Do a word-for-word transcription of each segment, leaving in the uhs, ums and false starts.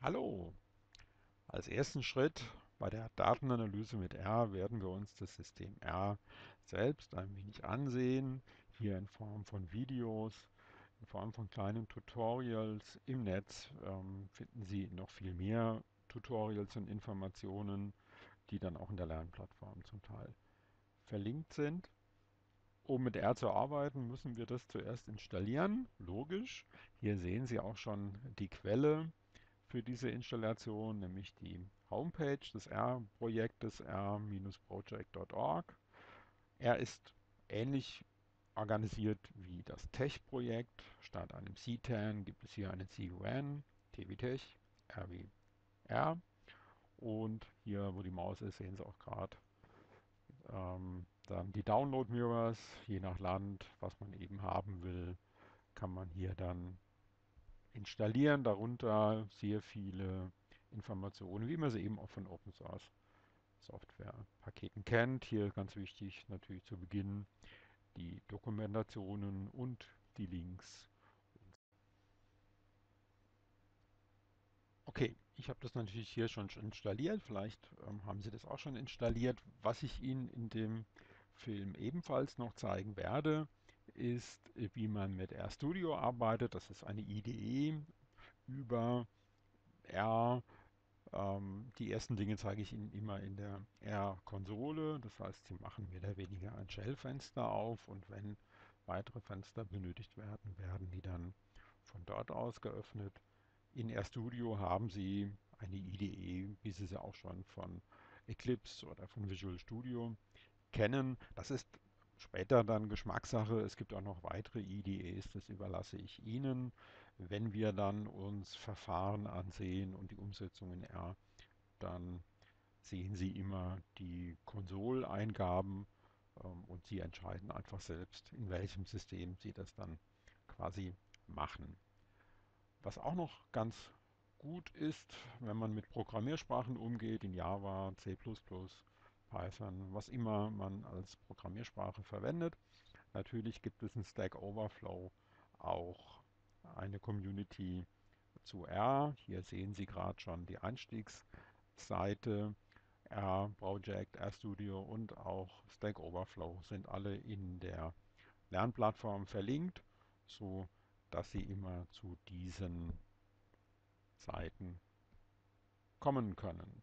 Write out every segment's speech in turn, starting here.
Hallo! Als ersten Schritt bei der Datenanalyse mit R werden wir uns das System R selbst ein wenig ansehen, hier in Form von Videos, in Form von kleinen Tutorials. Im Netz ähm, finden Sie noch viel mehr Tutorials und Informationen, die dann auch in der Lernplattform zum Teil verlinkt sind. Um mit R zu arbeiten, müssen wir das zuerst installieren, logisch. Hier sehen Sie auch schon die Quelle für diese Installation, nämlich die Homepage des R-Projektes r-project punkt org. R ist ähnlich organisiert wie das Tech-Projekt. Statt einem C zehn gibt es hier einen C U N, T wie Tech, R wie R. Und hier, wo die Maus ist, sehen Sie auch gerade ähm, dann die Download Mirrors. Je nach Land, was man eben haben will, kann man hier dann installieren. Darunter sehr viele Informationen, wie man sie eben auch von Open Source Software-Paketen kennt. Hier ganz wichtig natürlich zu Beginn die Dokumentationen und die Links. Okay, ich habe das natürlich hier schon installiert. Vielleicht ähm, haben Sie das auch schon installiert. Was ich Ihnen in dem Film ebenfalls noch zeigen werde, ist, äh, wie man mit RStudio arbeitet. Das ist eine I D E über R. Ähm, die ersten Dinge zeige ich Ihnen immer in der R-Konsole. Das heißt, Sie machen mehr oder weniger ein Shell-Fenster auf und wenn weitere Fenster benötigt werden, werden die dann von dort aus geöffnet. In RStudio haben Sie eine I D E, wie Sie sie auch schon von Eclipse oder von Visual Studio kennen. Das ist später dann Geschmackssache. Es gibt auch noch weitere I D Es, das überlasse ich Ihnen. Wenn wir dann uns Verfahren ansehen und die Umsetzung in R, dann sehen Sie immer die Konsoleingaben ähm, und Sie entscheiden einfach selbst, in welchem System Sie das dann quasi machen. Was auch noch ganz gut ist, wenn man mit Programmiersprachen umgeht, in Java, C plus plus, Python, was immer man als Programmiersprache verwendet. Natürlich gibt es in Stack Overflow auch eine Community zu R. Hier sehen Sie gerade schon die Einstiegsseite. R-Project, RStudio und auch Stack Overflow sind alle in der Lernplattform verlinkt, so dass Sie immer zu diesen Seiten kommen können.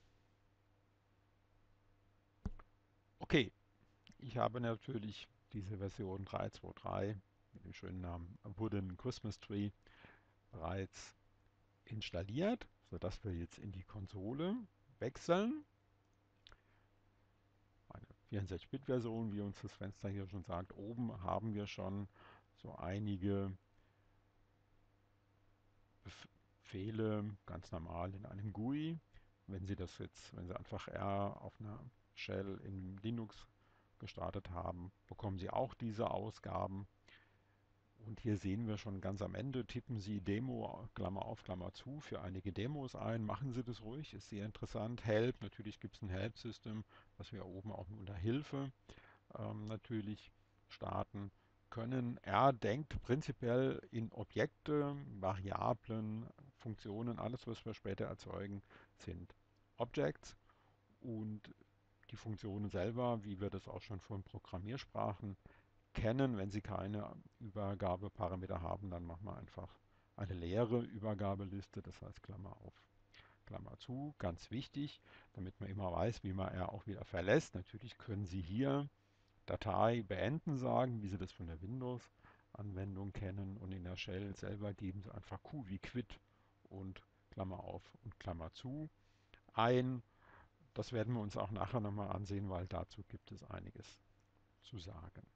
Okay, ich habe natürlich diese Version drei Punkt zwei Punkt drei mit dem schönen Namen Wooden Christmas Tree bereits installiert, sodass wir jetzt in die Konsole wechseln. Eine vierundsechzig-Bit-Version, wie uns das Fenster hier schon sagt. Oben haben wir schon so einige Befehle, ganz normal in einem G U I. Wenn Sie das jetzt, wenn Sie einfach R auf einer Shell in Linux gestartet haben, bekommen Sie auch diese Ausgaben. Und hier sehen wir schon ganz am Ende, tippen Sie Demo, Klammer auf, Klammer zu, für einige Demos ein. Machen Sie das ruhig, ist sehr interessant. Help, natürlich gibt es ein Help-System, was wir oben auch unter Hilfe ähm, natürlich starten können. R denkt prinzipiell in Objekte, Variablen, Funktionen, alles was wir später erzeugen, sind Objects und die Funktionen selber, wie wir das auch schon von Programmiersprachen kennen. Wenn Sie keine Übergabeparameter haben, dann machen wir einfach eine leere Übergabeliste, das heißt Klammer auf, Klammer zu. Ganz wichtig, damit man immer weiß, wie man R auch wieder verlässt. Natürlich können Sie hier Datei beenden sagen, wie Sie das von der Windows-Anwendung kennen. Und in der Shell selber geben Sie einfach Q wie Quit und Klammer auf und Klammer zu ein. Das werden wir uns auch nachher nochmal ansehen, weil dazu gibt es einiges zu sagen.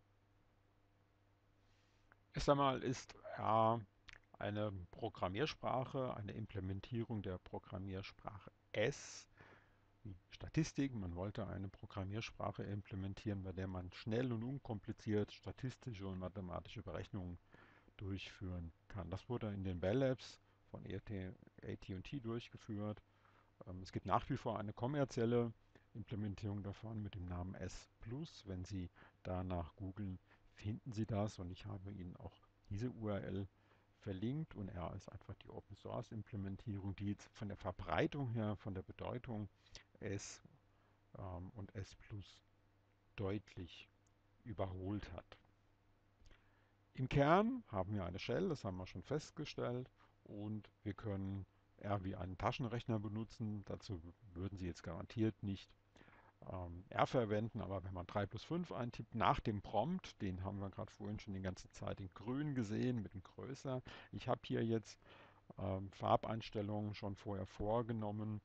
Erst einmal ist R eine Programmiersprache, eine Implementierung der Programmiersprache S, wie Statistik. Man wollte eine Programmiersprache implementieren, bei der man schnell und unkompliziert statistische und mathematische Berechnungen durchführen kann. Das wurde in den Bell Labs von A T und T durchgeführt. Ähm, es gibt nach wie vor eine kommerzielle Implementierung davon mit dem Namen S Plus. Wenn Sie danach googeln, finden Sie das und ich habe Ihnen auch diese U R L verlinkt und R ist einfach die Open Source Implementierung, die jetzt von der Verbreitung her, von der Bedeutung S ähm, und S Plus deutlich überholt hat. Im Kern haben wir eine Shell, das haben wir schon festgestellt, und wir können R wie einen Taschenrechner benutzen. Dazu würden Sie jetzt garantiert nicht ähm, R verwenden, aber wenn man drei plus fünf eintippt nach dem Prompt, den haben wir gerade vorhin schon die ganze Zeit in grün gesehen, mit dem größer. Ich habe hier jetzt ähm, Farbeinstellungen schon vorher vorgenommen.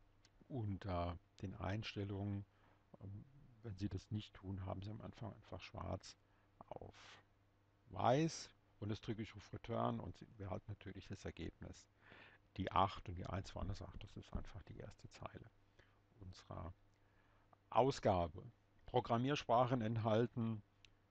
Unter den Einstellungen, ähm, wenn Sie das nicht tun, haben Sie am Anfang einfach schwarz auf weiß und das drücke ich auf Return und Sie behalten natürlich das Ergebnis. Die acht und die eins woanders acht, das ist einfach die erste Zeile unserer Ausgabe. Programmiersprachen enthalten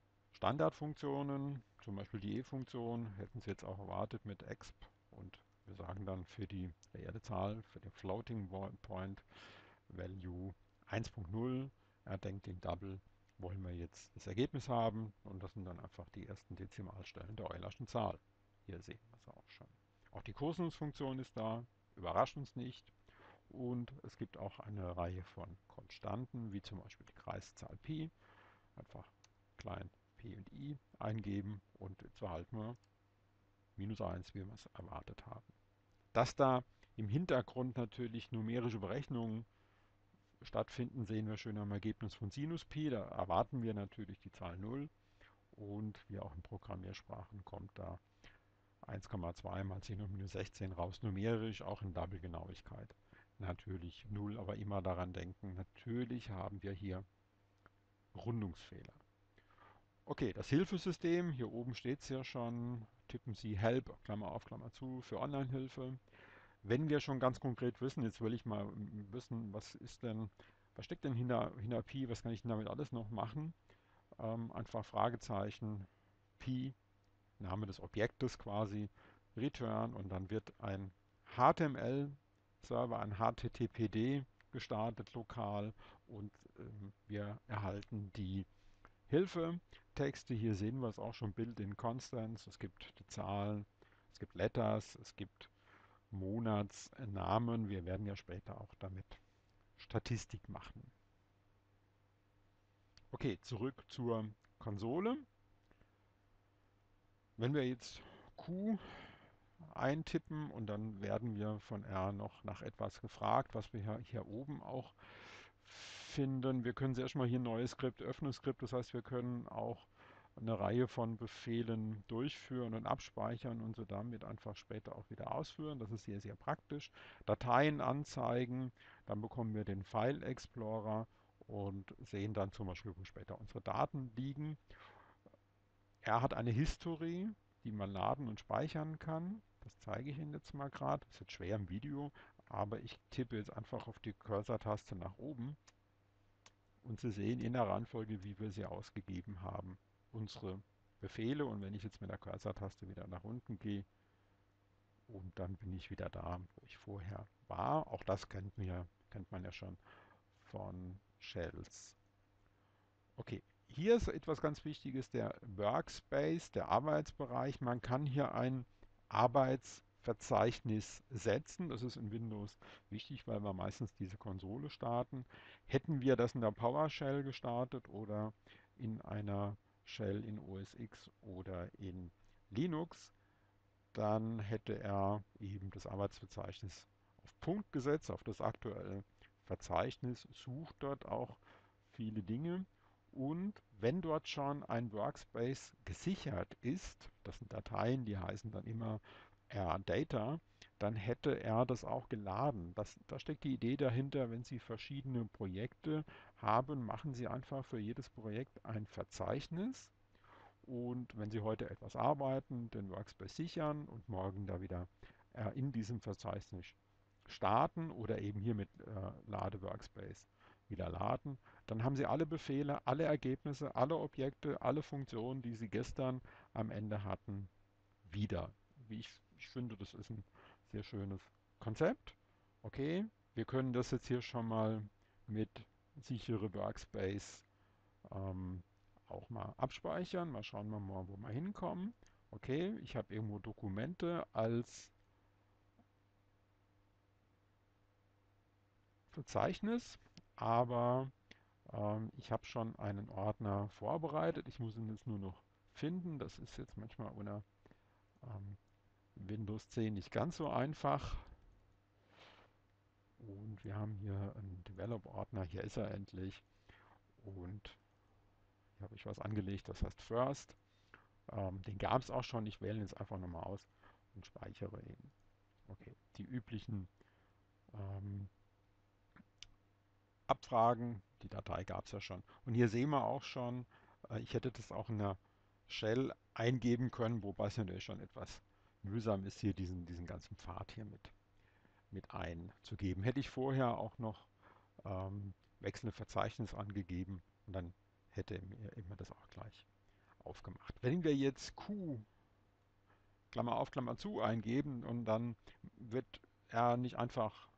Standardfunktionen, zum Beispiel die E-Funktion, hätten Sie jetzt auch erwartet mit exp und wir sagen dann für die reelle Zahl, für den Floating Point Value eins Punkt null, er denkt in Double, wollen wir jetzt das Ergebnis haben und das sind dann einfach die ersten Dezimalstellen der Eulerschen Zahl. Hier sehen wir es auch schon. Auch die Kosinusfunktion ist da, überrascht uns nicht. Und es gibt auch eine Reihe von Konstanten, wie zum Beispiel die Kreiszahl Pi. Einfach klein P und I eingeben und jetzt erhalten wir minus eins, wie wir es erwartet haben. Dass da im Hintergrund natürlich numerische Berechnungen stattfinden, sehen wir schön am Ergebnis von Sinus Pi. Da erwarten wir natürlich die Zahl null und wie auch in Programmiersprachen kommt da eins Komma zwei mal zehn hoch minus sechzehn raus, numerisch auch in Double-Genauigkeit. Natürlich null, aber immer daran denken, natürlich haben wir hier Rundungsfehler. Okay, das Hilfesystem, hier oben steht es ja schon, tippen Sie Help, Klammer auf, Klammer zu, für Online-Hilfe. Wenn wir schon ganz konkret wissen, jetzt will ich mal wissen, was ist denn, was steckt denn hinter, hinter Pi, was kann ich denn damit alles noch machen? Ähm, einfach Fragezeichen, Pi, Name des Objektes quasi, Return und dann wird ein H T M L-Server, ein H T T P D gestartet lokal und ähm, wir erhalten die Hilfetexte. Hier sehen wir es auch schon, Built-in Constants. Es gibt die Zahlen, es gibt Letters, es gibt Monatsnamen. Wir werden ja später auch damit Statistik machen. Okay, zurück zur Konsole. Wenn wir jetzt Q eintippen und dann werden wir von R noch nach etwas gefragt, was wir hier, hier oben auch finden. Wir können sehr erstmal hier neues Skript, öffnen Skript, das heißt wir können auch eine Reihe von Befehlen durchführen und abspeichern und so damit einfach später auch wieder ausführen. Das ist sehr, sehr praktisch. Dateien anzeigen, dann bekommen wir den File Explorer und sehen dann zum Beispiel, wo später unsere Daten liegen. Er hat eine History, die man laden und speichern kann. Das zeige ich Ihnen jetzt mal gerade. Das ist jetzt schwer im Video, aber ich tippe jetzt einfach auf die Cursor-Taste nach oben und Sie sehen in der Reihenfolge, wie wir sie ausgegeben haben, unsere Befehle. Und wenn ich jetzt mit der Cursor-Taste wieder nach unten gehe und dann bin ich wieder da, wo ich vorher war. Auch das kennt man ja, kennt man ja schon von Shells. Okay, hier ist etwas ganz Wichtiges, der Workspace, der Arbeitsbereich. Man kann hier ein Arbeitsverzeichnis setzen. Das ist in Windows wichtig, weil wir meistens diese Konsole starten. Hätten wir das in der PowerShell gestartet oder in einer Shell in O S X oder in Linux, dann hätte er eben das Arbeitsverzeichnis auf Punkt gesetzt, auf das aktuelle Verzeichnis, sucht dort auch viele Dinge. Und wenn dort schon ein Workspace gesichert ist, das sind Dateien, die heißen dann immer R-Data, dann hätte er das auch geladen. Das, da steckt die Idee dahinter, wenn Sie verschiedene Projekte haben, machen Sie einfach für jedes Projekt ein Verzeichnis. Und wenn Sie heute etwas arbeiten, den Workspace sichern und morgen da wieder äh, in diesem Verzeichnis starten oder eben hier mit äh, Lade Workspace wieder laden, dann haben Sie alle Befehle, alle Ergebnisse, alle Objekte, alle Funktionen, die Sie gestern am Ende hatten, wieder. Wie ich, ich finde, das ist ein sehr schönes Konzept. Okay, wir können das jetzt hier schon mal mit sichere Workspace ähm, auch mal abspeichern. Mal schauen wir mal, wo wir hinkommen. Okay, ich habe irgendwo Dokumente als Verzeichnis, aber ähm, ich habe schon einen Ordner vorbereitet. Ich muss ihn jetzt nur noch finden. Das ist jetzt manchmal unter ähm, Windows zehn nicht ganz so einfach. Und wir haben hier einen Develop-Ordner. Hier ist er endlich. Und hier habe ich was angelegt, das heißt First. Ähm, den gab es auch schon. Ich wähle ihn jetzt einfach nochmal aus und speichere ihn. Okay, die üblichen ähm, Abfragen, die Datei gab es ja schon. Und hier sehen wir auch schon, äh, ich hätte das auch in der Shell eingeben können, wobei es natürlich schon etwas mühsam ist, hier diesen, diesen ganzen Pfad hier mit, mit einzugeben. Hätte ich vorher auch noch ähm, wechselnde Verzeichnis angegeben und dann hätte er mir immer das auch gleich aufgemacht. Wenn wir jetzt Q, Klammer auf, Klammer zu eingeben und dann wird er nicht einfach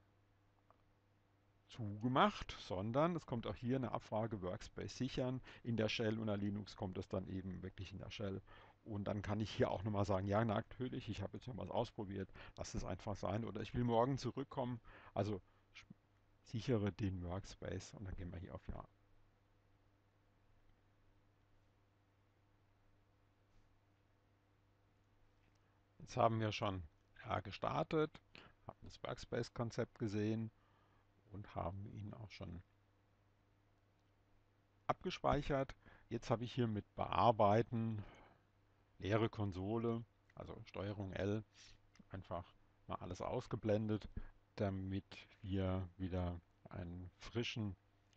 zugemacht, sondern es kommt auch hier eine Abfrage Workspace sichern. In der Shell unter Linux kommt es dann eben wirklich in der Shell. Und dann kann ich hier auch nochmal sagen, ja, natürlich, ich habe jetzt noch was ausprobiert, lass es einfach sein. Oder ich will morgen zurückkommen. Also sichere den Workspace und dann gehen wir hier auf Ja. Jetzt haben wir schon ja, gestartet, haben das Workspace-Konzept gesehen und haben ihn auch schon abgespeichert. Jetzt habe ich hier mit Bearbeiten, leere Konsole, also Steuerung L, einfach mal alles ausgeblendet, damit wir wieder einen frischen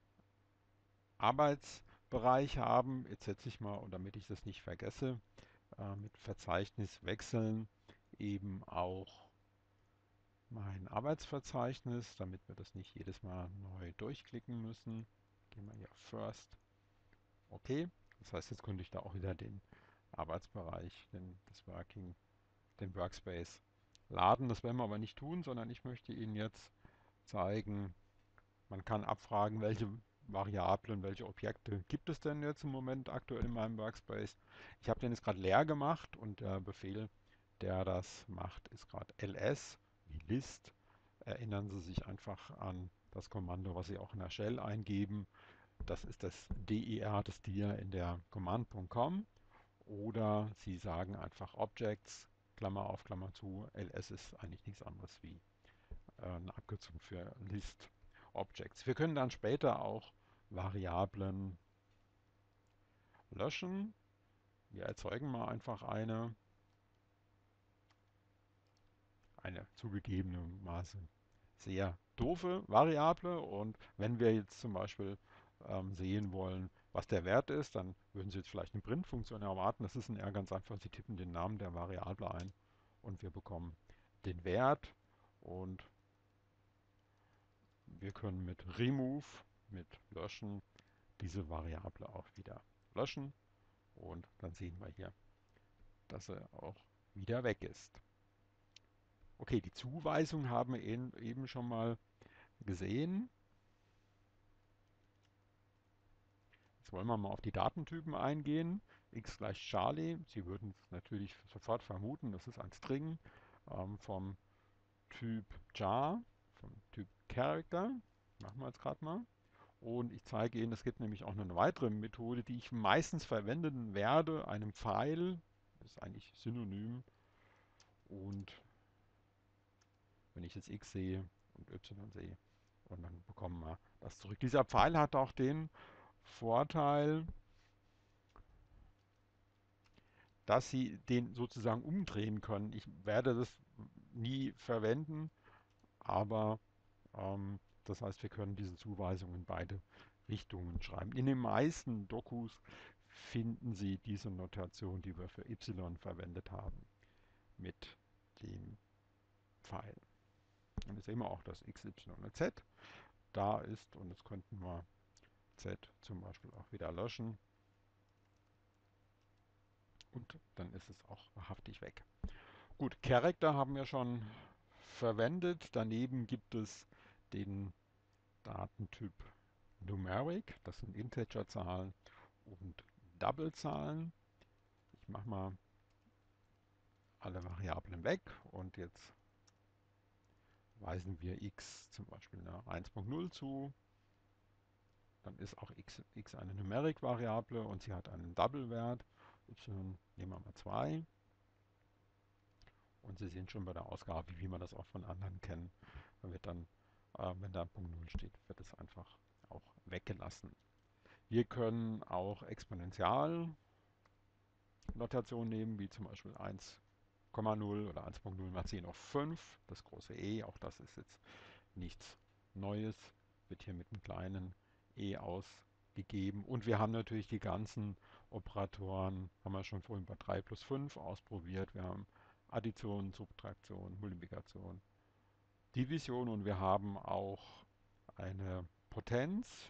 Arbeitsbereich haben. Jetzt setze ich mal, und damit ich das nicht vergesse, äh, mit Verzeichnis wechseln eben auch mein Arbeitsverzeichnis, damit wir das nicht jedes Mal neu durchklicken müssen. Gehen wir hier auf First. Okay. Das heißt, jetzt könnte ich da auch wieder den Arbeitsbereich, den, das Working, den Workspace laden. Das werden wir aber nicht tun, sondern ich möchte Ihnen jetzt zeigen, man kann abfragen, welche Variablen, welche Objekte gibt es denn jetzt im Moment aktuell in meinem Workspace. Ich habe den jetzt gerade leer gemacht und der Befehl, der das macht, ist gerade ls wie List. Erinnern Sie sich einfach an das Kommando, was Sie auch in der Shell eingeben. Das ist das dir, das dir in der Command Punkt com. Oder Sie sagen einfach Objects, Klammer auf, Klammer zu. ls ist eigentlich nichts anderes wie äh, eine Abkürzung für List Objects. Wir können dann später auch Variablen löschen. Wir erzeugen mal einfach eine, eine zugegebenermaßen sehr doofe Variable. Und wenn wir jetzt zum Beispiel ähm, sehen wollen, was der Wert ist, dann würden Sie jetzt vielleicht eine Print-Funktion erwarten. Das ist in R ganz einfach. Sie tippen den Namen der Variable ein und wir bekommen den Wert. Und wir können mit Remove, mit Löschen, diese Variable auch wieder löschen. Und dann sehen wir hier, dass er auch wieder weg ist. Okay, die Zuweisung haben wir eben schon mal gesehen. Jetzt wollen wir mal auf die Datentypen eingehen. X gleich Charlie. Sie würden es natürlich sofort vermuten, das ist ein String ähm, vom Typ Jar, vom Typ Character. Machen wir jetzt gerade mal. Und ich zeige Ihnen, es gibt nämlich auch noch eine weitere Methode, die ich meistens verwenden werde, einem Pfeil. Das ist eigentlich synonym. Und wenn ich jetzt X sehe und Y sehe, und dann bekommen wir das zurück. Dieser Pfeil hat auch den Vorteil, dass Sie den sozusagen umdrehen können. Ich werde das nie verwenden, aber ähm, das heißt, wir können diese Zuweisung in beide Richtungen schreiben. In den meisten Dokus finden Sie diese Notation, die wir für Y verwendet haben, mit dem Pfeil. Und jetzt sehen wir auch, dass X, Y und Z da ist und jetzt könnten wir Z zum Beispiel auch wieder löschen und dann ist es auch wahrhaftig weg. Gut, Character haben wir schon verwendet. Daneben gibt es den Datentyp Numeric, das sind Integerzahlen und Doublezahlen. Ich mache mal alle Variablen weg und jetzt weisen wir x zum Beispiel eine eins Punkt null zu. Dann ist auch x, x eine Numeric-Variable und sie hat einen Double-Wert. Y nehmen wir mal zwei. Und Sie sehen schon bei der Ausgabe, wie wir das auch von anderen kennen. Da wird dann, äh, wenn da Punkt null steht, wird es einfach auch weggelassen. Wir können auch Exponentialnotation nehmen, wie zum Beispiel eins Komma null oder eins Punkt null mal zehn auf fünf. Das große E, auch das ist jetzt nichts Neues, wird hier mit einem kleinen e ausgegeben. Und wir haben natürlich die ganzen Operatoren, haben wir schon vorhin bei drei plus fünf ausprobiert. Wir haben Addition, Subtraktion, Multiplikation, Division und wir haben auch eine Potenz.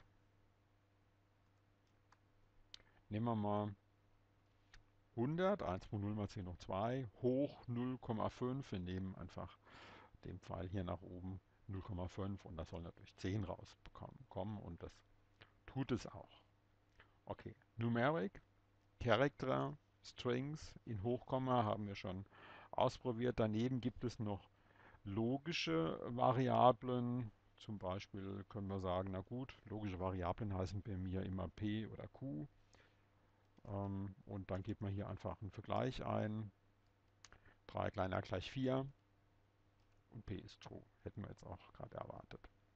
Nehmen wir mal hundert, eins Punkt null mal zehn hoch zwei, hoch null Komma fünf. Wir nehmen einfach den Pfeil hier nach oben null Komma fünf und das soll natürlich zehn rausbekommen kommen und das tut es auch. Okay, Numeric, Character, Strings in Hochkomma haben wir schon ausprobiert. Daneben gibt es noch logische Variablen. Zum Beispiel können wir sagen, na gut, logische Variablen heißen bei mir immer P oder Q. Ähm, und dann gibt man hier einfach einen Vergleich ein. drei kleiner gleich vier und P ist True. Hätten wir jetzt auch gerade erwartet.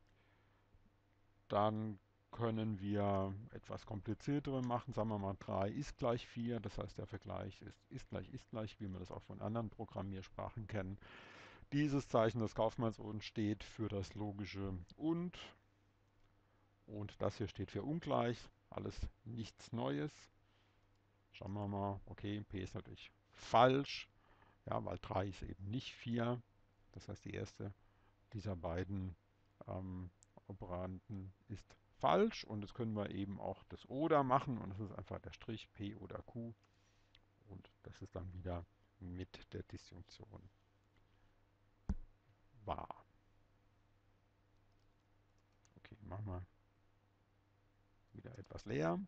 Dann können wir etwas kompliziertere machen. Sagen wir mal drei ist gleich vier. Das heißt, der Vergleich ist ist gleich ist gleich, wie wir das auch von anderen Programmiersprachen kennen. Dieses Zeichen, das Kaufmannsorden, steht für das logische und. Und das hier steht für ungleich. Alles nichts Neues. Schauen wir mal. Okay, P ist natürlich falsch. Ja, weil drei ist eben nicht vier. Das heißt, die erste dieser beiden ähm, Operanden ist falsch und jetzt können wir eben auch das oder machen und das ist einfach der Strich P oder Q und das ist dann wieder mit der Disjunktion wahr. Okay, machen wir wieder etwas leer.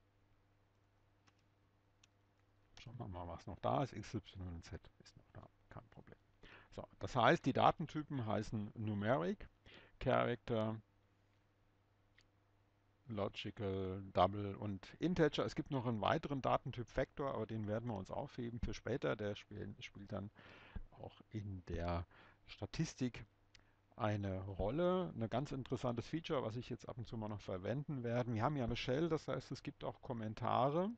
Schauen wir mal, was noch da ist. X, Y und Z ist noch da, kein Problem. So, das heißt, die Datentypen heißen Numeric, Character, Logical, Double und Integer. Es gibt noch einen weiteren Datentyp Vector, aber den werden wir uns aufheben für später. Der spiel, spielt dann auch in der Statistik eine Rolle. Ein ganz interessantes Feature, was ich jetzt ab und zu mal noch verwenden werde. Wir haben ja eine Shell, das heißt, es gibt auch Kommentare.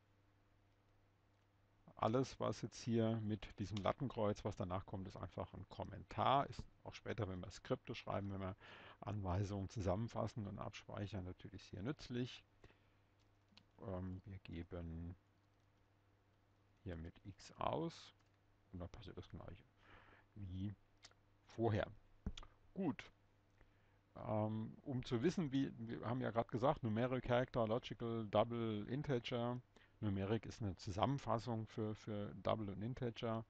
Alles, was jetzt hier mit diesem Lattenkreuz, was danach kommt, ist einfach ein Kommentar. Ist auch später, wenn wir Skripte schreiben, wenn wir Anweisungen zusammenfassen und abspeichern, natürlich sehr nützlich. Ähm, wir geben hier mit x aus und dann passiert das gleiche wie vorher. Gut, ähm, um zu wissen, wie, wir haben ja gerade gesagt, Numeric, Character, Logical, Double, Integer. Numeric ist eine Zusammenfassung für, für Double und Integer.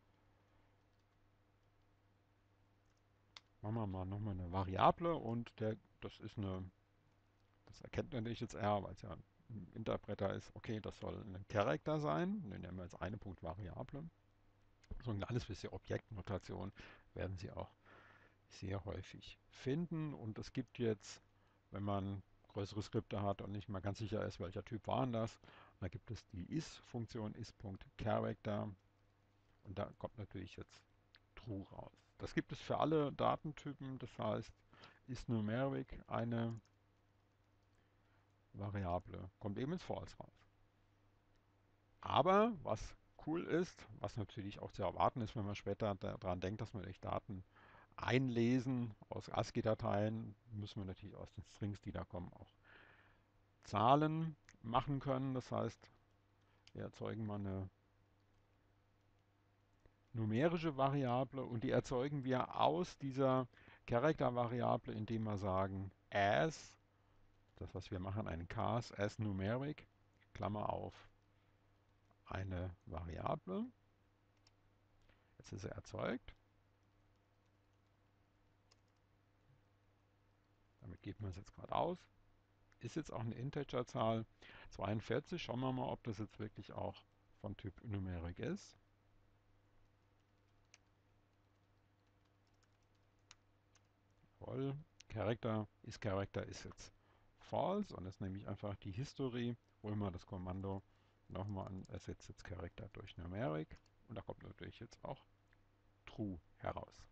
Machen wir mal nochmal eine Variable und der, das ist eine, das erkennt natürlich jetzt R, weil es ja ein Interpreter ist. Okay, das soll ein Character sein. Den nennen wir jetzt eine Punkt Variable. So ein kleines bisschen Objektnotation werden Sie auch sehr häufig finden. Und es gibt jetzt, wenn man größere Skripte hat und nicht mal ganz sicher ist, welcher Typ waren das, da gibt es die is-Funktion is.character und da kommt natürlich jetzt true raus. Das gibt es für alle Datentypen, das heißt, ist numeric eine Variable, kommt eben ins false raus. Aber was cool ist, was natürlich auch zu erwarten ist, wenn man später daran denkt, dass man echt Daten einlesen aus ASCII-Dateien, müssen wir natürlich aus den Strings, die da kommen, auch Zahlen machen können. Das heißt, wir erzeugen mal eine numerische Variable und die erzeugen wir aus dieser Character-Variable, indem wir sagen as, das was wir machen, ein Cast as numeric, Klammer auf, eine Variable. Jetzt ist er erzeugt. Damit geben wir es jetzt gerade aus. Ist jetzt auch eine Integerzahl zweiundvierzig. Schauen wir mal, ob das jetzt wirklich auch von Typ Numeric ist. Jawohl, Character ist Character ist jetzt false und jetzt nehme ich einfach die History, hole mal das Kommando nochmal an, ersetze jetzt Character durch Numeric und da kommt natürlich jetzt auch True heraus.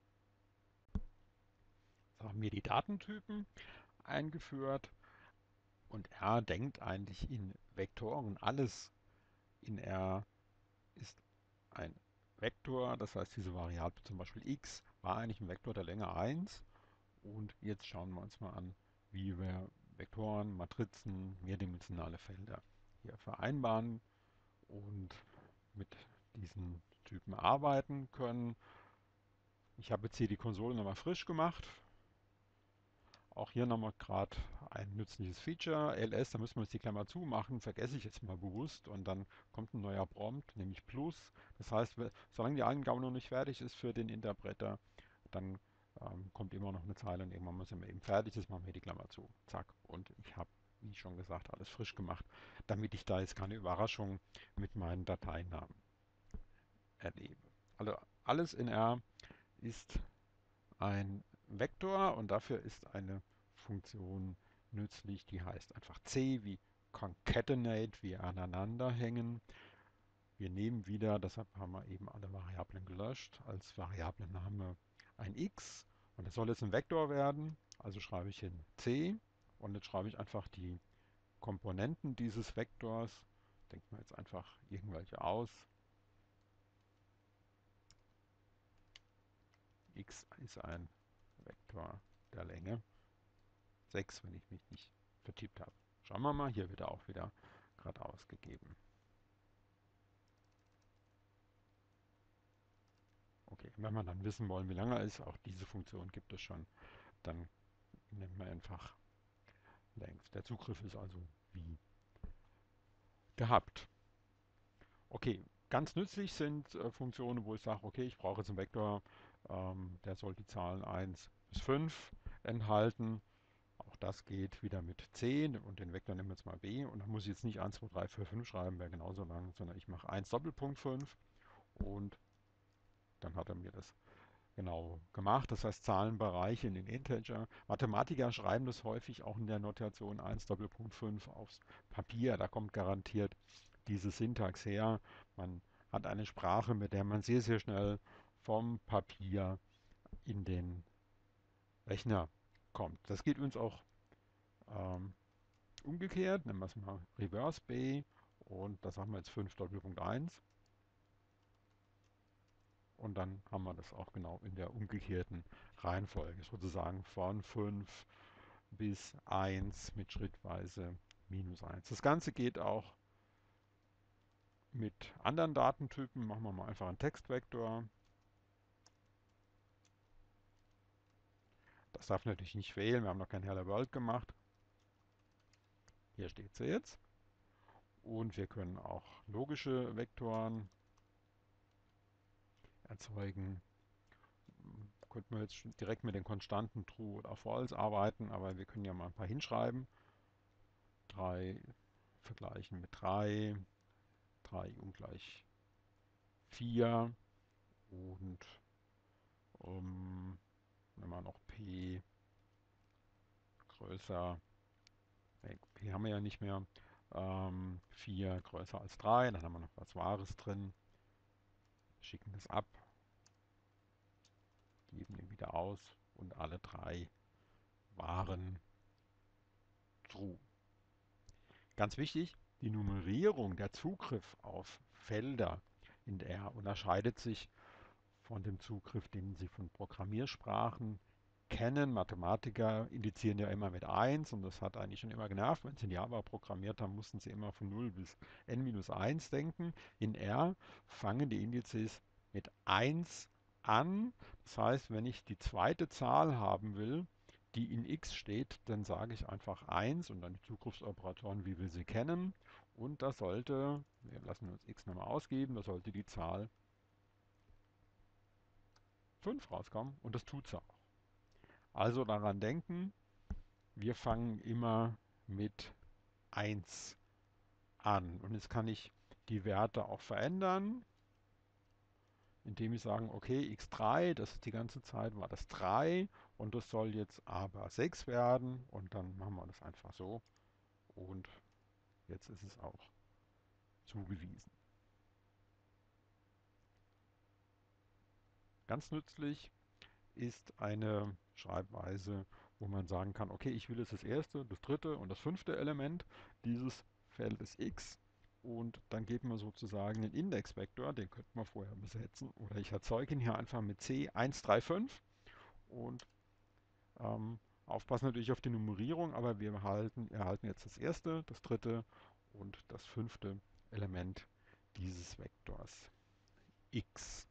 Jetzt haben wir die Datentypen eingeführt und R denkt eigentlich in Vektoren. Alles in R ist ein Vektor, das heißt diese Variable zum Beispiel x war eigentlich ein Vektor der Länge eins und jetzt schauen wir uns mal an, wie wir Vektoren, Matrizen, mehrdimensionale Felder hier vereinbaren und mit diesen Typen arbeiten können. Ich habe jetzt hier die Konsole nochmal frisch gemacht. Auch hier nochmal gerade ein nützliches Feature. L S, da müssen wir jetzt die Klammer zumachen, vergesse ich jetzt mal bewusst und dann kommt ein neuer Prompt, nämlich Plus. Das heißt, solange die Eingabe noch nicht fertig ist für den Interpreter, dann ähm, kommt immer noch eine Zeile und irgendwann muss er eben fertig ist, machen wir die Klammer zu. Zack. Und ich habe, wie schon gesagt, alles frisch gemacht, damit ich da jetzt keine Überraschung mit meinen Dateinamen erlebe. Also alles in R ist ein Vektor und dafür ist eine Funktion nützlich, die heißt einfach C wie concatenate, wie aneinander hängen. Wir nehmen wieder, deshalb haben wir eben alle Variablen gelöscht, als Variablenname ein x und das soll jetzt ein Vektor werden, also schreibe ich hin C und jetzt schreibe ich einfach die Komponenten dieses Vektors, denken wir jetzt einfach irgendwelche aus. X ist ein Vektor der Länge sechs, wenn ich mich nicht vertippt habe. Schauen wir mal, hier wird er auch wieder gerade ausgegeben. Okay, wenn wir dann wissen wollen, wie lange er ist, auch diese Funktion gibt es schon, dann nehmen wir einfach length. Der Zugriff ist also wie gehabt. Okay, ganz nützlich sind äh, Funktionen, wo ich sage, okay, ich brauche jetzt einen Vektor, ähm, der soll die Zahlen eins bis fünf enthalten. Auch das geht wieder mit zehn und den Vektor nehmen wir jetzt mal b und dann muss ich jetzt nicht eins, zwei, drei, vier, fünf schreiben, wäre genauso lang, sondern ich mache eins Doppelpunkt fünf und dann hat er mir das genau gemacht. Das heißt Zahlenbereiche in den Integer. Mathematiker schreiben das häufig auch in der Notation eins Doppelpunkt fünf aufs Papier. Da kommt garantiert diese Syntax her. Man hat eine Sprache, mit der man sehr, sehr schnell vom Papier in den Rechner kommt. Das geht uns auch ähm, umgekehrt. Nehmen wir es mal Reverse B und da sagen wir jetzt fünf Doppelpunkt eins. Und dann haben wir das auch genau in der umgekehrten Reihenfolge, sozusagen von fünf bis eins mit schrittweise minus eins. Das Ganze geht auch mit anderen Datentypen. Machen wir mal einfach einen Textvektor. Das darf natürlich nicht fehlen, wir haben noch kein Hello World gemacht. Hier steht sie jetzt. Und wir können auch logische Vektoren erzeugen. Könnten wir jetzt direkt mit den Konstanten True oder False arbeiten, aber wir können ja mal ein paar hinschreiben. drei vergleichen mit drei, drei ungleich vier und um, wenn wir noch p größer, nee, p haben wir ja nicht mehr, ähm, vier größer als drei, dann haben wir noch was Wahres drin, schicken das ab, geben den wieder aus und alle drei waren true. Ganz wichtig, die Nummerierung, der Zugriff auf Felder in R unterscheidet sich von dem Zugriff, den Sie von Programmiersprachen kennen. Mathematiker indizieren ja immer mit eins und das hat eigentlich schon immer genervt. Wenn Sie in Java programmiert haben, mussten Sie immer von null bis n minus eins denken. In R fangen die Indizes mit eins an. Das heißt, wenn ich die zweite Zahl haben will, die in x steht, dann sage ich einfach eins und dann die Zugriffsoperatoren, wie wir sie kennen. Und das sollte, wir lassen uns x nochmal ausgeben, da sollte die Zahl fünf rauskommen und das tut es auch. Also daran denken, wir fangen immer mit eins an. Und jetzt kann ich die Werte auch verändern. indem ich sage, okay, x drei, das ist die ganze Zeit, war das drei und das soll jetzt aber sechs werden und dann machen wir das einfach so und jetzt ist es auch zugewiesen. Ganz nützlich ist eine Schreibweise, wo man sagen kann, okay, ich will jetzt das erste, das dritte und das fünfte Element dieses Feldes x und dann geben wir sozusagen den Indexvektor, den könnte man vorher besetzen oder ich erzeuge ihn hier einfach mit C eins drei fünf und ähm, aufpassen natürlich auf die Nummerierung, aber wir erhalten, erhalten jetzt das erste, das dritte und das fünfte Element dieses Vektors x.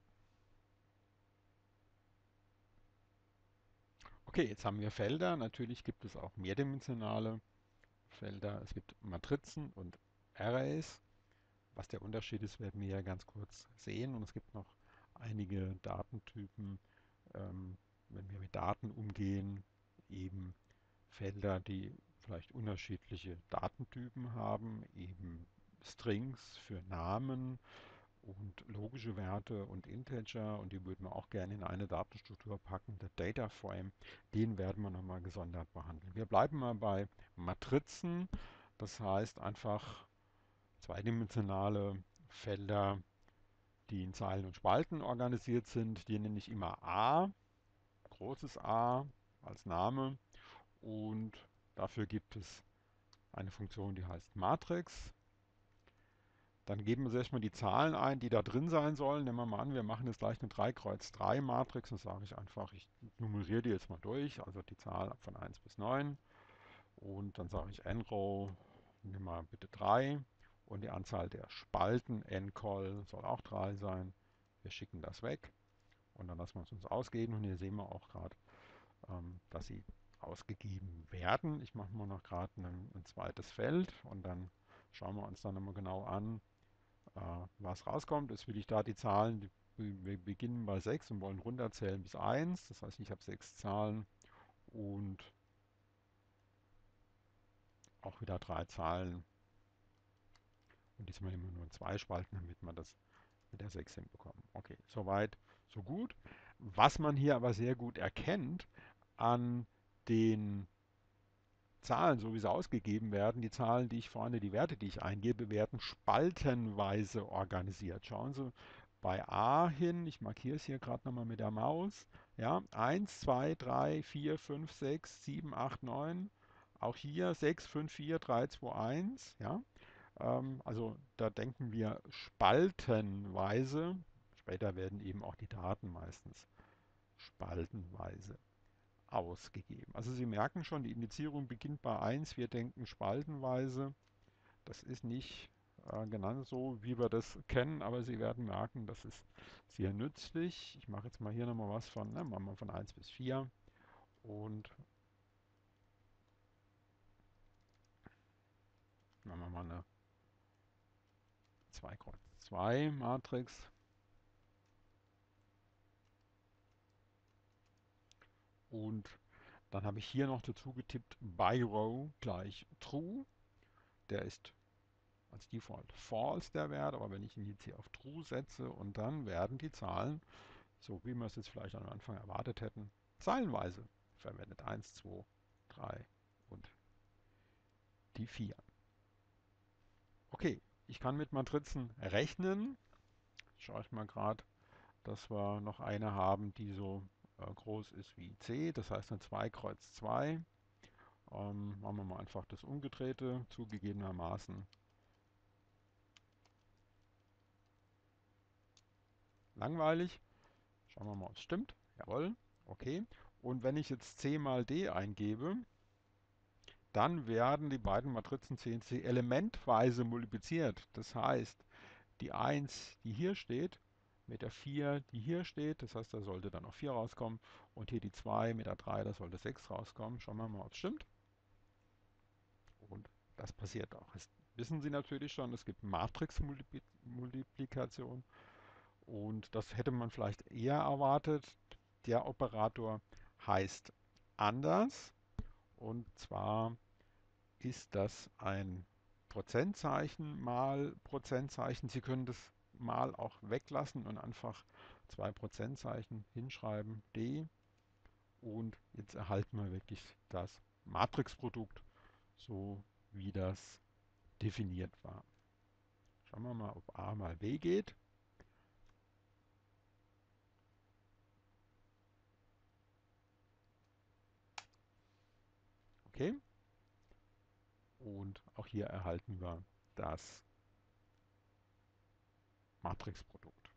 Okay, jetzt haben wir Felder. Natürlich gibt es auch mehrdimensionale Felder. Es gibt Matrizen und Arrays. Was der Unterschied ist, werden wir ja ganz kurz sehen. Und es gibt noch einige Datentypen, ähm, wenn wir mit Daten umgehen, eben Felder, die vielleicht unterschiedliche Datentypen haben, eben Strings für Namen und logische Werte und Integer und die würden wir auch gerne in eine Datenstruktur packen, der Data Frame, den werden wir nochmal gesondert behandeln. Wir bleiben mal bei Matrizen, das heißt einfach zweidimensionale Felder, die in Zeilen und Spalten organisiert sind. Die nenne ich immer A, großes A als Name und dafür gibt es eine Funktion, die heißt Matrix. Dann geben wir erstmal die Zahlen ein, die da drin sein sollen. Nehmen wir mal an, wir machen jetzt gleich eine drei Kreuz drei Matrix. Dann sage ich einfach, ich nummeriere die jetzt mal durch, also die Zahl von eins bis neun. Und dann sage ich nrow, nimm mal bitte drei. Und die Anzahl der Spalten ncol soll auch drei sein. Wir schicken das weg und dann lassen wir es uns ausgeben. Und hier sehen wir auch gerade, ähm, dass sie ausgegeben werden. Ich mache mal noch gerade ein, ein zweites Feld und dann schauen wir uns dann nochmal genau an, äh, was rauskommt. Jetzt will ich da die Zahlen, die, wir beginnen bei sechs und wollen runterzählen bis eins. Das heißt, ich habe sechs Zahlen und auch wieder drei Zahlen. Und diesmal immer nur zwei Spalten, damit wir das mit der sechs hinbekommen. Okay, soweit, so gut. Was man hier aber sehr gut erkennt an den Zahlen, so wie sie ausgegeben werden, die Zahlen, die ich vorne, die Werte, die ich eingebe, werden spaltenweise organisiert. Schauen Sie bei A hin, ich markiere es hier gerade nochmal mit der Maus, ja, eins, zwei, drei, vier, fünf, sechs, sieben, acht, neun, auch hier sechs, fünf, vier, drei, zwei, eins, ja, ähm, also da denken wir spaltenweise, später werden eben auch die Daten meistens spaltenweise ausgegeben. Also Sie merken schon, die Indizierung beginnt bei eins, wir denken spaltenweise. Das ist nicht äh, genau so, wie wir das kennen, aber Sie werden merken, das ist sehr nützlich. Ich mache jetzt mal hier nochmal was von, ne, machen wir von eins bis vier und machen wir mal eine zwei Kreuz zwei Matrix und dann habe ich hier noch dazu getippt, byRow gleich true. Der ist als Default false der Wert, aber wenn ich ihn jetzt hier auf true setze und dann werden die Zahlen, so wie wir es jetzt vielleicht am Anfang erwartet hätten, zeilenweise verwendet. eins, zwei, drei und die vier. Okay, ich kann mit Matrizen rechnen. Schaue ich mal gerade, dass wir noch eine haben, die so äh, groß ist wie C. Das heißt eine zwei Kreuz zwei. Ähm, machen wir mal einfach das Umgedrehte, zugegebenermaßen langweilig. Schauen wir mal, ob es stimmt. Jawohl, okay. Und wenn ich jetzt C mal D eingebe, dann werden die beiden Matrizen C und C elementweise multipliziert. Das heißt, die eins, die hier steht, mit der vier, die hier steht, das heißt, da sollte dann noch vier rauskommen. Und hier die zwei mit der drei, da sollte sechs rauskommen. Schauen wir mal, ob es stimmt. Und das passiert auch. Das wissen Sie natürlich schon, es gibt Matrix-Multiplikation. Und das hätte man vielleicht eher erwartet. Der Operator heißt anders. Und zwar ist das ein Prozentzeichen mal Prozentzeichen. Sie können das mal auch weglassen und einfach zwei Prozentzeichen hinschreiben, D. Und jetzt erhalten wir wirklich das Matrixprodukt, so wie das definiert war. Schauen wir mal, ob A mal B geht. Okay. Und auch hier erhalten wir das Matrixprodukt.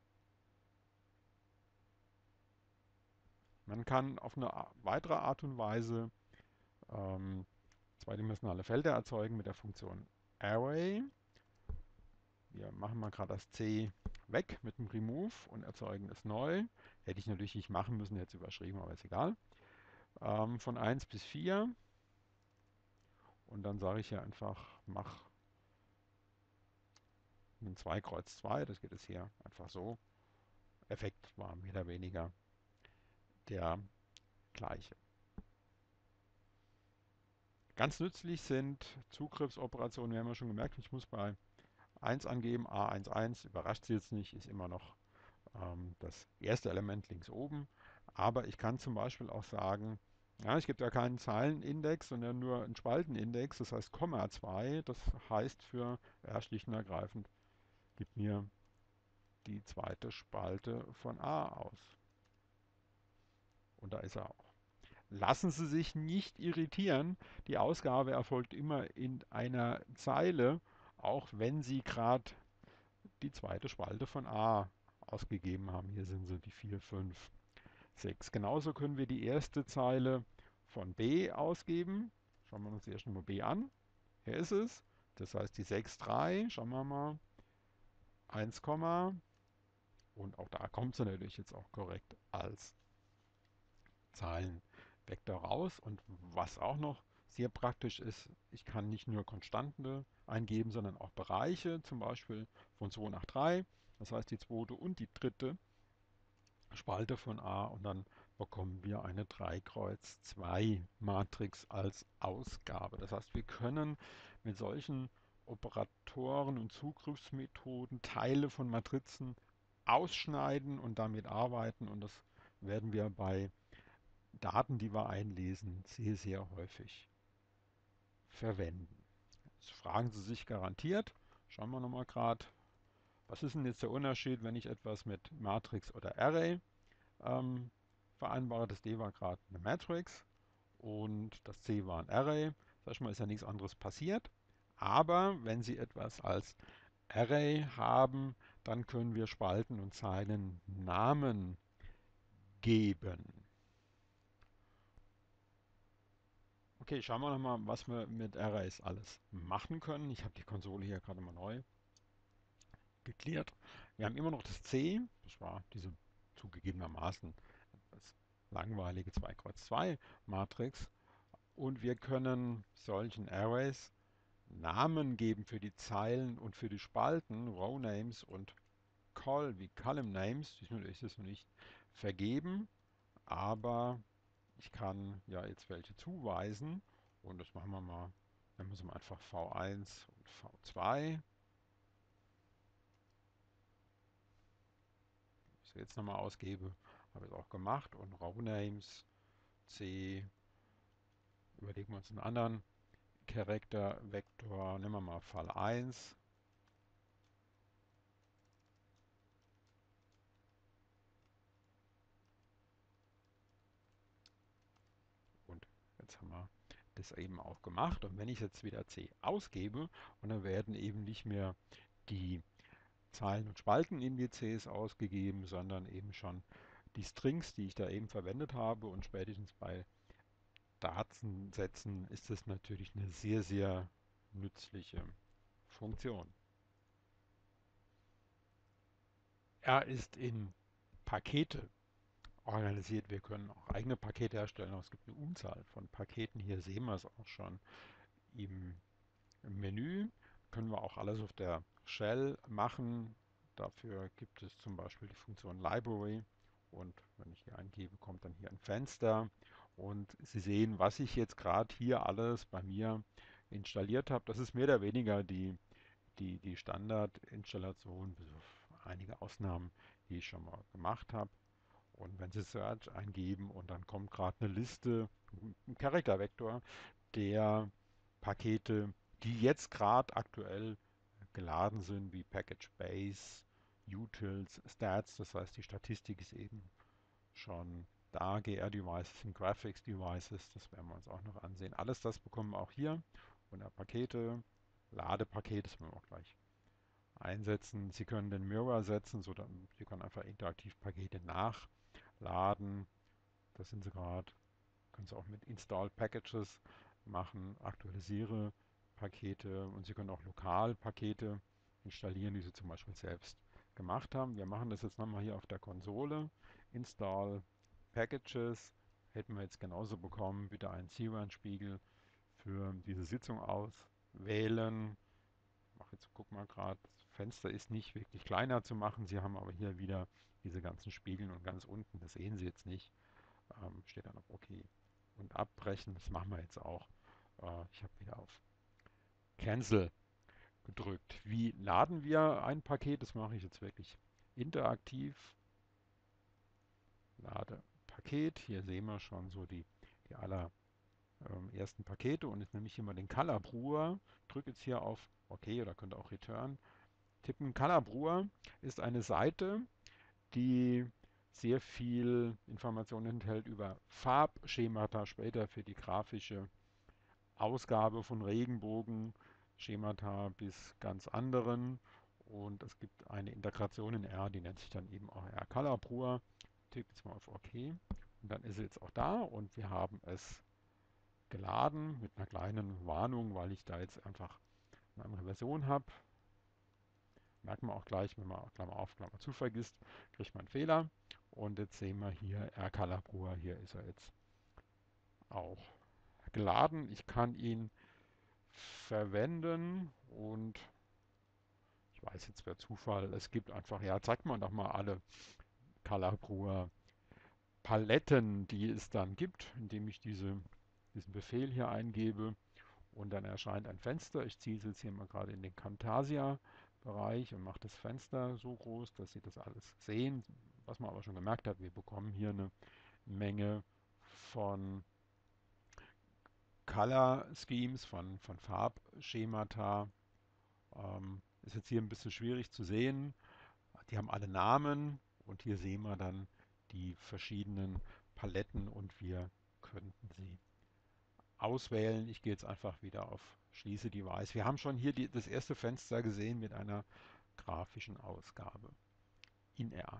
Man kann auf eine weitere Art und Weise ähm, zweidimensionale Felder erzeugen mit der Funktion Array. Wir machen mal gerade das C weg mit dem Remove und erzeugen es neu. Hätte ich natürlich nicht machen müssen, jetzt überschrieben, aber ist egal. Ähm, von eins bis vier. Und dann sage ich hier einfach, mach einen zwei Kreuz zwei. Das geht es hier einfach so. Effekt war mehr oder weniger der gleiche. Ganz nützlich sind Zugriffsoperationen. Wir haben ja schon gemerkt, ich muss bei eins angeben, A eins eins, überrascht Sie jetzt nicht, ist immer noch ähm, das erste Element links oben. Aber ich kann zum Beispiel auch sagen, ja, ich gebe da keinen Zeilenindex, sondern nur einen Spaltenindex, das heißt Komma zwei. Das heißt für R schlicht und ergreifend, gib mir die zweite Spalte von A aus. Und da ist er auch. Lassen Sie sich nicht irritieren, die Ausgabe erfolgt immer in einer Zeile, auch wenn Sie gerade die zweite Spalte von A ausgegeben haben. Hier sind sie die vier, fünf, sechs. Genauso können wir die erste Zeile von B ausgeben. Schauen wir uns erst mal B an. Hier ist es. Das heißt die sechs, drei. Schauen wir mal. eins, und auch da kommt sie natürlich jetzt auch korrekt als Zeilenvektor raus. Und was auch noch sehr praktisch ist, ich kann nicht nur Konstanten eingeben, sondern auch Bereiche, zum Beispiel von zwei nach drei. Das heißt die zweite und die dritte Spalte von A und dann bekommen wir eine drei Kreuz zwei Matrix als Ausgabe. Das heißt, wir können mit solchen Operatoren und Zugriffsmethoden Teile von Matrizen ausschneiden und damit arbeiten, und das werden wir bei Daten, die wir einlesen, sehr, sehr häufig verwenden. Jetzt fragen Sie sich garantiert, schauen wir nochmal gerade, was ist denn jetzt der Unterschied, wenn ich etwas mit Matrix oder Array ähm, vereinbare? Das D war gerade eine Matrix und das C war ein Array. Sag ich mal, ist ja nichts anderes passiert. Aber wenn Sie etwas als Array haben, dann können wir Spalten und Zeilen Namen geben. Okay, schauen wir nochmal, was wir mit Arrays alles machen können. Ich habe die Konsole hier gerade mal neu geklärt. Wir haben immer noch das C, das war diese zugegebenermaßen etwas langweilige zwei Kreuz zwei Matrix. Und wir können solchen Arrays Namen geben für die Zeilen und für die Spalten, Row Names und Col wie Column Names. Diesmal ist es noch nicht vergeben, aber ich kann ja jetzt welche zuweisen. Und das machen wir mal, nennen wir es mal einfach V eins und V zwei. Wenn ich es jetzt nochmal ausgebe, habe ich es auch gemacht. Und Row Names C, überlegen wir uns einen anderen Charaktervektor, nehmen wir mal Fall eins. Und jetzt haben wir das eben auch gemacht. Und wenn ich jetzt wieder C ausgebe, und dann werden eben nicht mehr die Zeilen- und Spaltenindizes ausgegeben, sondern eben schon die Strings, die ich da eben verwendet habe. Und spätestens bei Datensätzen ist das natürlich eine sehr, sehr nützliche Funktion. Er ist in Pakete organisiert. Wir können auch eigene Pakete erstellen. Es gibt eine Unzahl von Paketen. Hier sehen wir es auch schon im Im Menü. Können wir auch alles auf der Shell machen. Dafür gibt es zum Beispiel die Funktion Library. Und wenn ich hier eingebe, kommt dann hier ein Fenster. Und Sie sehen, was ich jetzt gerade hier alles bei mir installiert habe. Das ist mehr oder weniger die, die, die Standardinstallation. einige Ausnahmen, die ich schon mal gemacht habe. Und wenn Sie Search eingeben und dann kommt gerade eine Liste, ein Character Vector der Pakete, die jetzt gerade aktuell geladen sind, wie Package Base, Utils, Stats, das heißt die Statistik ist eben schon da, G R-Devices und Graphics-Devices, das werden wir uns auch noch ansehen. Alles das bekommen wir auch hier unter Pakete, Ladepakete, das werden wir auch gleich einsetzen. Sie können den Mirror setzen, so dann Sie können einfach interaktiv Pakete nachladen. Das sind Sie gerade. Können Sie auch mit Install Packages machen, aktualisiere Pakete und Sie können auch lokal Pakete installieren, die Sie zum Beispiel selbst gemacht haben. Wir machen das jetzt nochmal hier auf der Konsole. Install Packages hätten wir jetzt genauso bekommen. Bitte einen C WAN-Spiegel für diese Sitzung auswählen. Ich mache jetzt, guck mal gerade, das Fenster ist nicht wirklich kleiner zu machen. Sie haben aber hier wieder diese ganzen Spiegel und ganz unten, das sehen Sie jetzt nicht, ähm, steht dann auf OK und abbrechen. Das machen wir jetzt auch. Äh, ich habe wieder auf Cancel gedrückt. Wie laden wir ein Paket? Das mache ich jetzt wirklich interaktiv. Lade Paket. Hier sehen wir schon so die, die aller ähm, ersten Pakete und jetzt nehme ich hier mal den Color Brewer. Drücke jetzt hier auf OK oder könnte auch Return tippen. Color Brewer ist eine Seite, die sehr viel Informationen enthält über Farbschemata später für die grafische Ausgabe von Regenbogen, Schemata bis ganz anderen. Und es gibt eine Integration in R, die nennt sich dann eben auch R Color Brewer. Tippe jetzt mal auf OK. Und dann ist es jetzt auch da und wir haben es geladen mit einer kleinen Warnung, weil ich da jetzt einfach eine andere Version habe. Merkt man auch gleich, wenn man Klammer auf, Klammer zu vergisst, kriegt man einen Fehler. Und jetzt sehen wir hier R Color Brewer, hier ist er jetzt auch geladen. Ich kann ihn verwenden und ich weiß jetzt per Zufall, es gibt einfach, ja, zeigt man doch mal alle Color Brewer Paletten, die es dann gibt, indem ich diese, diesen Befehl hier eingebe und dann erscheint ein Fenster. Ich ziehe es jetzt hier mal gerade in den Camtasia Bereich und mache das Fenster so groß, dass Sie das alles sehen. Was man aber schon gemerkt hat, wir bekommen hier eine Menge von Color Schemes, von, von Farbschemata. Ähm, ist jetzt hier ein bisschen schwierig zu sehen. Die haben alle Namen und hier sehen wir dann die verschiedenen Paletten und wir könnten sie auswählen. Ich gehe jetzt einfach wieder auf Schließe Device. Wir haben schon hier die, das erste Fenster gesehen mit einer grafischen Ausgabe in R.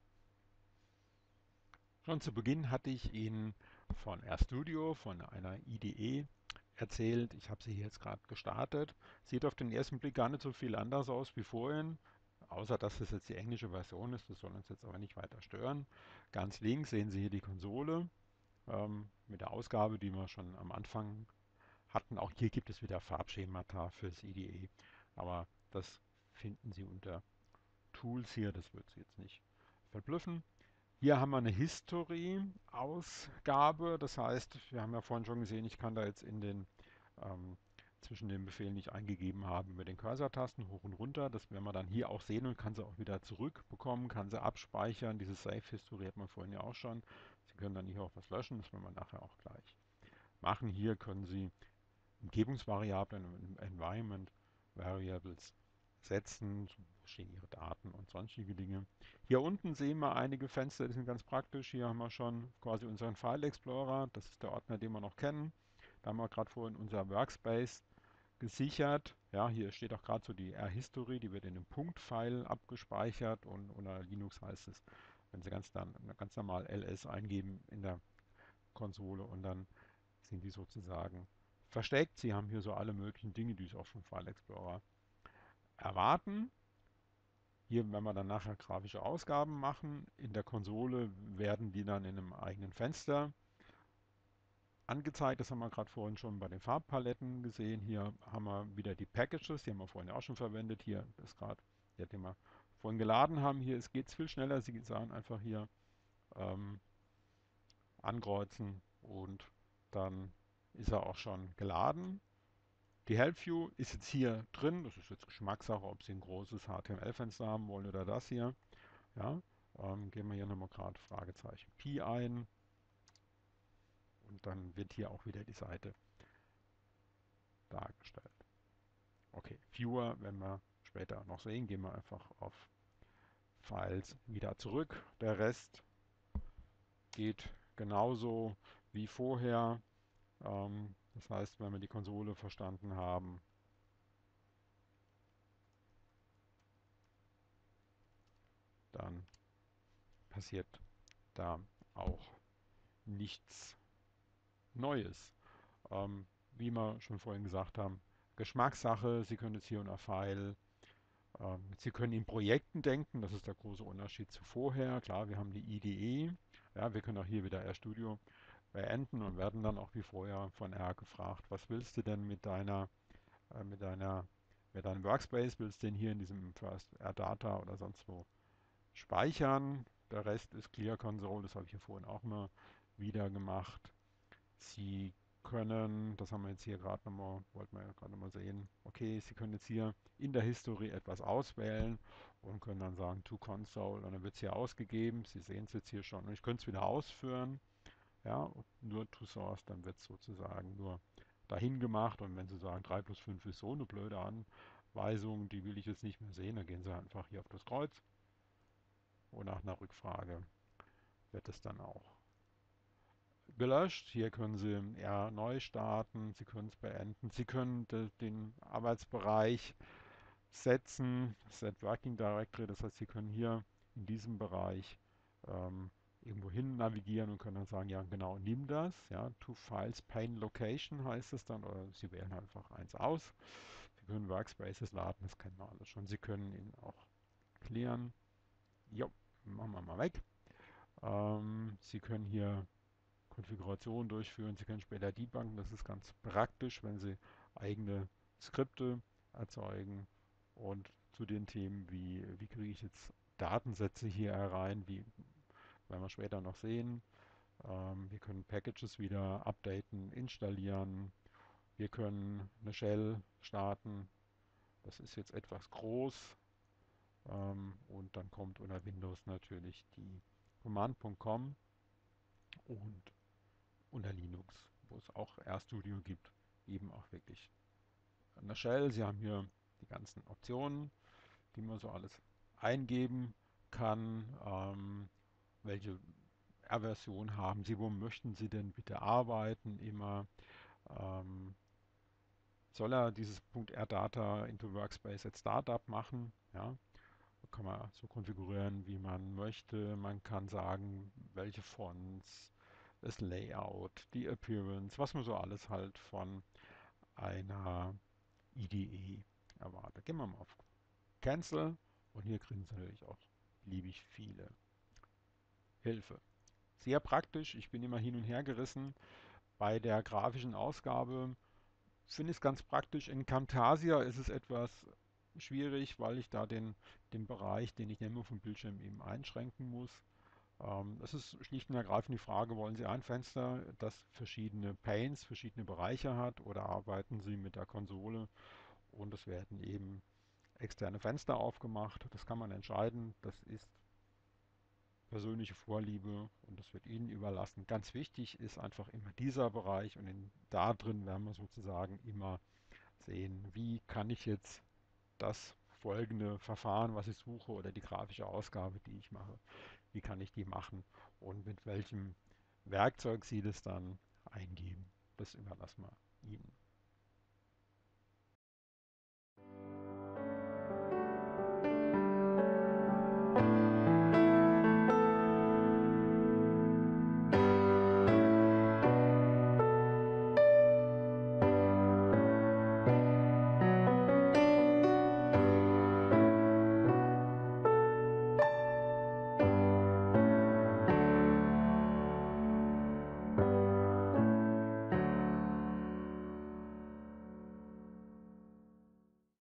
Schon zu Beginn hatte ich Ihnen von RStudio, von einer I D E erzählt. Ich habe sie hier jetzt gerade gestartet. Sieht auf den ersten Blick gar nicht so viel anders aus wie vorhin, außer dass es jetzt die englische Version ist. Das soll uns jetzt aber nicht weiter stören. Ganz links sehen Sie hier die Konsole ähm, mit der Ausgabe, die wir schon am Anfang hatten. Auch hier gibt es wieder Farbschemata fürs I D E, aber das finden Sie unter Tools hier. Das wird Sie jetzt nicht verblüffen. Hier haben wir eine History-Ausgabe. Das heißt, wir haben ja vorhin schon gesehen, ich kann da jetzt in den ähm, zwischen den Befehlen, die ich eingegeben habe, mit den Cursor-Tasten hoch und runter. Das werden wir dann hier auch sehen und kann sie auch wieder zurückbekommen, kann sie abspeichern. Diese Save-History hat man vorhin ja auch schon. Sie können dann hier auch was löschen, das werden wir nachher auch gleich machen. Hier können Sie Umgebungsvariablen und Environment Variables setzen, wo stehen Ihre Daten und sonstige Dinge. Hier unten sehen wir einige Fenster, die sind ganz praktisch. Hier haben wir schon quasi unseren File Explorer, das ist der Ordner, den wir noch kennen. Da haben wir gerade vorhin unser Workspace gesichert. Ja, hier steht auch gerade so die R-History, die wird in einem Punkt-File abgespeichert und unter Linux heißt es, wenn Sie ganz, dann, ganz normal L S eingeben in der Konsole und dann sind die sozusagen versteckt. Sie haben hier so alle möglichen Dinge, die Sie auch vom File Explorer erwarten. Hier, wenn wir dann nachher grafische Ausgaben machen, in der Konsole werden die dann in einem eigenen Fenster angezeigt. Das haben wir gerade vorhin schon bei den Farbpaletten gesehen. Hier haben wir wieder die Packages, die haben wir vorhin ja auch schon verwendet. Hier ist gerade der, den wir vorhin geladen haben. Hier geht es viel schneller. Sie sagen einfach hier ähm, ankreuzen und dann ist er auch schon geladen. Die Help View ist jetzt hier drin. Das ist jetzt Geschmackssache, ob Sie ein großes H T M L-Fenster haben wollen oder das hier. Ja, ähm, geben wir hier nochmal gerade Fragezeichen Pi ein und dann wird hier auch wieder die Seite dargestellt. Okay, Viewer, wenn wir später noch sehen, gehen wir einfach auf Files wieder zurück. Der Rest geht genauso wie vorher. Ähm, das heißt, wenn wir die Konsole verstanden haben, dann passiert da auch nichts Neues. Ähm, wie wir schon vorhin gesagt haben, Geschmackssache. Sie können jetzt hier unter File, ähm, Sie können in Projekten denken. Das ist der große Unterschied zu vorher. Klar, wir haben die I D E. Ja, wir können auch hier wieder RStudio beenden und werden dann auch wie vorher von R gefragt, was willst du denn mit deiner, äh, mit deiner, mit deinem Workspace? Willst du den hier in diesem First RData oder sonst wo speichern? Der Rest ist Clear Console. Das habe ich hier vorhin auch mal wieder gemacht. Sie können, das haben wir jetzt hier gerade nochmal, wollten wir ja gerade nochmal sehen, okay, Sie können jetzt hier in der History etwas auswählen und können dann sagen to console und dann wird es hier ausgegeben. Sie sehen es jetzt hier schon und ich könnte es wieder ausführen, ja, und nur to source, dann wird es sozusagen nur dahin gemacht und wenn Sie sagen drei plus fünf ist so eine blöde Anweisung, die will ich jetzt nicht mehr sehen, dann gehen Sie einfach hier auf das Kreuz und nach einer Rückfrage wird es dann auch gelöscht. Hier können Sie eher neu starten, Sie können es beenden, Sie können de, den Arbeitsbereich setzen, Set Working Directory, das heißt, Sie können hier in diesem Bereich ähm, irgendwo hin navigieren und können dann sagen, ja genau, nimm das, ja, to Files Pane Location heißt es dann, oder Sie wählen einfach eins aus. Sie können Workspaces laden, das kennen wir alles schon. Sie können ihn auch clearen. Jo, machen wir mal weg. Ähm, Sie können hier Konfiguration durchführen. Sie können später debuggen. Das ist ganz praktisch, wenn Sie eigene Skripte erzeugen. Und zu den Themen wie, wie kriege ich jetzt Datensätze hier herein, wie werden wir später noch sehen. Ähm, wir können Packages wieder updaten, installieren. Wir können eine Shell starten. Das ist jetzt etwas groß. Ähm, und dann kommt unter Windows natürlich die Command Punkt com und unter Linux, wo es auch RStudio gibt, eben auch wirklich eine Shell. Sie haben hier die ganzen Optionen, die man so alles eingeben kann. Ähm, welche R-Version haben Sie? Wo möchten Sie denn bitte arbeiten? Immer ähm, soll er dieses .rdata into Workspace at Startup machen? Ja, kann man so konfigurieren, wie man möchte. Man kann sagen, welche Fonts, das Layout, die Appearance, was man so alles halt von einer I D E erwartet. Gehen wir mal auf Cancel und hier kriegen Sie natürlich auch beliebig viele Hilfe. Sehr praktisch, ich bin immer hin und her gerissen. Bei der grafischen Ausgabe finde ich es ganz praktisch. In Camtasia ist es etwas schwierig, weil ich da den, den Bereich, den ich nehme vom Bildschirm eben einschränken muss. Ähm, es ist schlicht und ergreifend die Frage, wollen Sie ein Fenster, das verschiedene Panes, verschiedene Bereiche hat oder arbeiten Sie mit der Konsole und es werden eben externe Fenster aufgemacht. Das kann man entscheiden. Das ist persönliche Vorliebe und das wird Ihnen überlassen. Ganz wichtig ist einfach immer dieser Bereich und in, da drin werden wir sozusagen immer sehen, wie kann ich jetzt das folgende Verfahren, was ich suche oder die grafische Ausgabe, die ich mache, wie kann ich die machen und mit welchem Werkzeug Sie das dann eingeben. Das überlassen wir Ihnen.